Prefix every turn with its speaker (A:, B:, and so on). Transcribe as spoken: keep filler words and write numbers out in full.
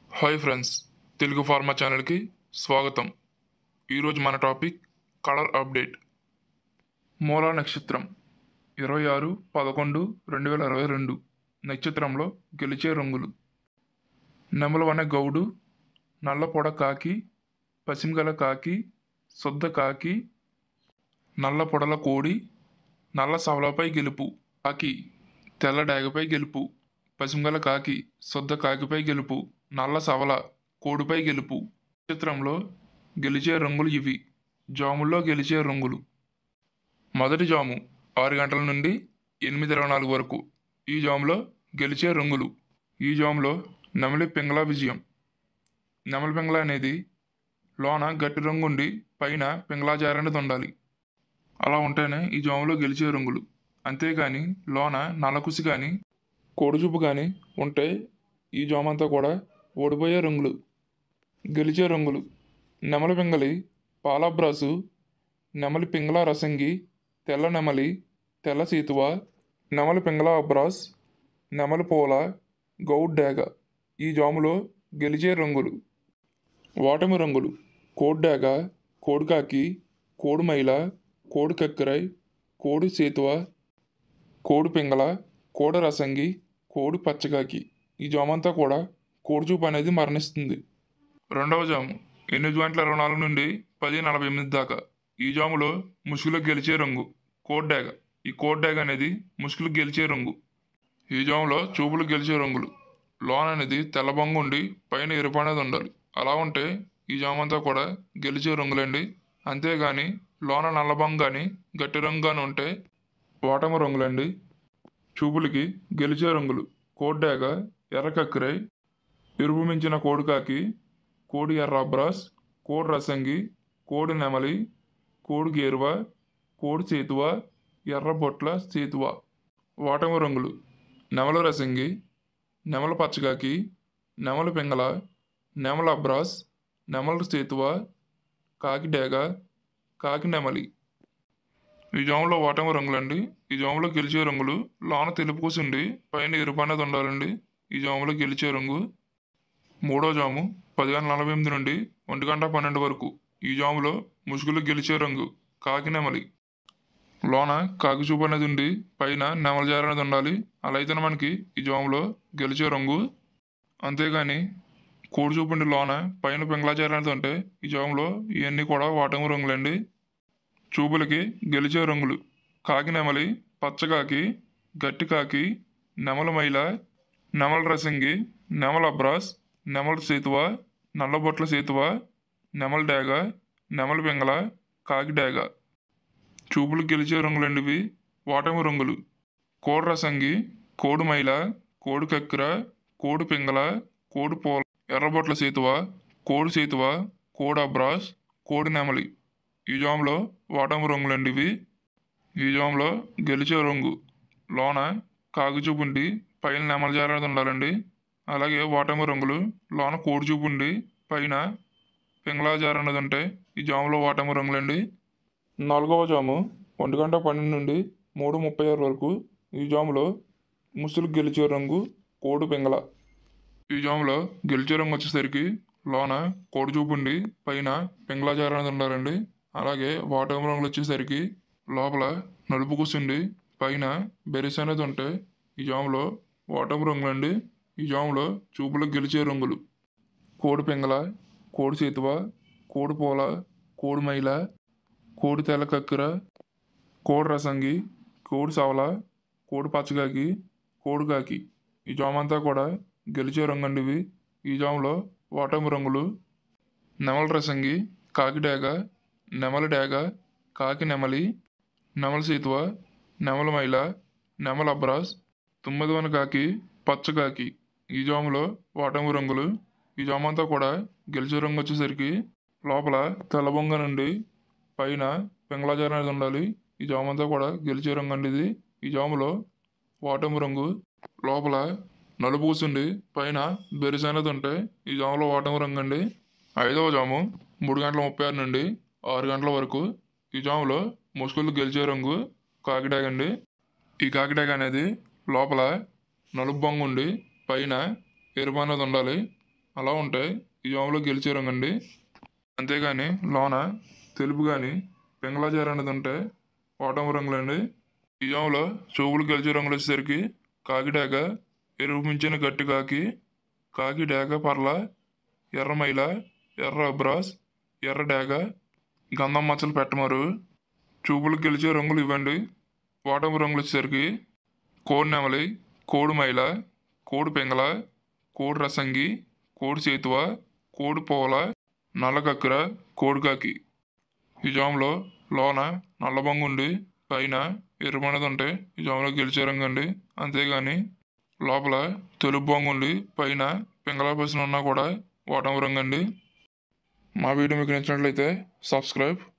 A: Hi friends, Telugu pharma ఛానల్కి స్వాగతం. ఈరోజు మన టాపిక్ కలర్ అప్డేట్. మూలా నక్షత్రం ఇరవై ఆరు పదకొండు రెండు వేల ఇరవై రెండు నక్షత్రంలో గెలిచే రంగులు: నెమలవనె గౌడు, నల్లపొడ కాకి, పసిమిగల కాకి, శుద్ధ కాకి, నల్ల పొడల కోడి, నల్ల సవలపై గెలుపు. కాకి తెల్ల డేగపై గెలుపు. పసిమిగల కాకి శుద్ధ కాకిపై గెలుపు. నల్ల సవల కోడిపై గెలుపు. చిత్రంలో గెలిచే రంగులు ఇవి. జాముల్లో గెలిచే రంగులు: మొదటి జాము ఆరు గంటల నుండి ఎనిమిది ఇరవై నాలుగు వరకు. ఈ జాములో గెలిచే రంగులు: ఈ జాములో నెమలి పింగళ విజయం. నెమలి పింగళ అనేది లోన గట్టి రంగు ఉండి పైన పింగళాజారనేది ఉండాలి. అలా ఉంటేనే ఈ జాములో గెలిచే రంగులు. అంతేగాని లోన నల్లకుసి కానీ కోడిచూపు కానీ ఉంటే ఈ జామంతా కూడా ఓడిపోయే రంగులు. గెలిచే రంగులు: నెమలి పింగళి పాలబ్రాసు, నెమలి పింగళ రసంగి, తెల్ల నెమలి, తెల్ల సీతువ, నెమలి పింగళ అబ్రాస్, నెమలి పోల, గౌడ్ డేగ. ఈ జాములో గెలిచే రంగులు. ఓటమి రంగులు: కోడి డేగ, కోడి కాకి, కోడి మైల, కోడి కక్కిరై, కోడి సేతువ, కోడి పింగళ, కోడి రసంగి, కోడి పచ్చకాకి. ఈ జామంతా కూడా కోడిచూపు అనేది మరణిస్తుంది. రెండవ జాము ఎనిమిది గంటల ఇరవై నాలుగు నుండి పది నలభై ఎనిమిది దాకా. ఈ జాములో ముసుగులో గెలిచే రంగు కోడి డేగ. ఈ కోడి డేగ అనేది ముసుగులు గెలిచే రంగు. ఈ జాములో చూపులు గెలిచే రంగులు: లోన అనేది తెల్లబొంగు ఉండి పైన ఎరుపు అనేది ఉండాలి. అలా ఉంటే ఈ జామంతా కూడా గెలిచే రంగులండి. అంతేగాని లోన నల్లబొంగు కానీ గట్టి రంగు కానీ ఉంటే ఓటమి రంగులండి. చూపులకి గెలిచే రంగులు: కోడి డేగ, ఎర్ర కక్కిరై, ఎరుపు మించిన కోడికాకి, కోడి ఎర్ర అబ్రాస్, కోడి రసంగి, కోడి నెమలి, కోడి గేరువ, కోడి సేతువ, ఎర్ర బొట్ల సేతువ. ఓటమి రంగులు: నెమల రసంగి, నెమల పచ్చకాకి, నెమల పింగళ, నెమల అబ్రాస్, నెమల సేతువ, కాకి డేగ, కాకి నెమలి. ఈ జాములో ఓటమి రంగులండి. ఈ జాములో గెలిచే రంగులు: లోన తెలుపు కూసుండి పైన ఎరుపు అనేది ఉండాలండి. ఈ జాములో గెలిచే రంగు. మూడో జాము పది గంటల నలభై ఎనిమిది నుండి ఒంటి గంట పన్నెండు వరకు. ఈ జాములో ముసుగులు గెలిచే రంగు కాకి నెమలి. లోన కాకి చూపు అనేది ఉండి పైన నెమల జార అనేది ఉండాలి. అలా అయితేనే మనకి ఈ జాములో గెలిచే రంగు. అంతేగాని కోడి చూపు ఉండి లోన పైన పింగళాజార అనేది ఉంటే ఈ జాములో ఇవన్నీ కూడా ఓటమి రంగులండి. చూపులకి గెలిచే రంగులు: కాకి నెమలి, పచ్చకాకి, గట్టి కాకి, నెమల మైల, నెమల రసంగి, నెమల అబ్రాస్, నెమల సేతువ, నల్లబొట్ల సేతువ, నెమల డేగ, నెమల పింగళ, కాకి డేగ. చూపులు గెలిచే రంగులండి ఇవి. ఓటమి రంగులు: కోడి రసంగి, కోడి మైల, కోడి కక్కిర, కోడి పింగళ, కోడి పోల, ఎర్రబొట్ల సేతువ, కోడి సేతువ, కోడి అబ్రాస్, కోడి నెమలి. ఈ జాములో ఓటమి రంగులండి ఇవి. ఈ జాములో గెలిచే రంగు లోన కాకి చూపు ఉండి పైన నెమల జార అనేది ఉండాలండి. అలాగే ఓటమి రంగులు: లోన కోడి చూపు ఉండి పైన పింగళా జార అనేది ఉంటే ఈ జాములో ఓటమి రంగులండి. నాలుగవ జాము ఒంటి గంట పన్నెండు నుండి మూడు ముప్పై ఆరు వరకు. ఈ జాములో ముసులు గెలిచే రంగు కోడి పింగళ. ఈ జాములో గెలిచే రంగు వచ్చేసరికి లోన కోడి చూపు ఉండి పైన పింగళా జార అనేది ఉండాలండి. అలాగే ఓటమి రంగులు వచ్చేసరికి లోపల నలుపు కూసుండి పైన బెరిస్ అనేది ఉంటే ఈ జాములో ఓటమి రంగులండి. ఈ జాములో చూపులు గెలిచే రంగులు కోడి పింగళ, కోడి సేతువ, కోడి పోల, కోడి మైల, కోడి తెల్ల కక్కిర, కోడి రసంగి, కోడి సవల, కోడి పచ్చకాకి, కోడి కాకి. ఈ జామంతా కూడా గెలిచే రంగు అండి ఇవి. ఈ జాములో ఓటమి రంగులు: నెమల రసంగి, కాకి డేగ, నెమలి డేగ, కాకి నెమలి, నెమల సేతువ, నెమల మైల, నెమల అబ్రాస్, తుమ్మిదవన కాకి, పచ్చకాకి. ఈ జాములో ఓటమి రంగులు. ఈ జామంతా కూడా గెలిచే రంగు వచ్చేసరికి లోపల తెల్లబొంగ నుండి పైన పింగళాజార అనేది ఉండాలి. ఈ జామంతా కూడా గెలిచే రంగు అండి ఇది. ఈ జాములో ఓటమి రంగు లోపల నలుపు కూసుండి పైన బెరిస్ అనేది ఉంటే ఈ జాములో ఓటమి రంగు అండి. ఐదవ జాము మూడు గంటల ముప్పై ఆరు నుండి ఆరు గంటల వరకు. ఈ జాములో ముసుగులు గెలిచే రంగు కాకిడాగ అండి. ఈ కాకిడాగ అనేది లోపల నలుపు బొంగు ఉండి పైన ఎరుపు అనేది ఉండాలి. అలా ఉంటే ఈ జాములో గెలిచే రంగు అండి. అంతేగాని లోన తెలుపు కానీ పింగళాజారు అనేది ఉంటే ఓటమి రంగులండి. ఈ జాములో చూపులు గెలిచే రంగులు వచ్చేసరికి కాకి డేగ, ఎరుపు మించిన గట్టి కాకి, కాకి డేగ పర్ల, ఎర్ర మైల, ఎర్ర అబ్రాస్, ఎర్ర డేగ, గంధం మచ్చలు పెట్టమరు. చూపులు గెలిచే రంగులు ఇవ్వండి. ఓటమి రంగులు వచ్చేసరికి కోడి నెమలి, కోడి మైల, కోడి పింగళ, కోడి రసంగి, కోడి సేతువ, కోడి పోల, నల్లకక్కుర, కోడికాకి. ఈ జాములో లోన నల్లబొంగు ఉండి పైన ఎర్రమనేది ఉంటే ఈ జాములో గెలిచే రంగు అండి. అంతేగాని లోపల తెలుపు బొంగు ఉండి పైన పింగళా పసిన ఉన్నా కూడా ఓటమి రంగు అండి. మా వీడియో మీకు నచ్చినట్లయితే సబ్స్క్రైబ్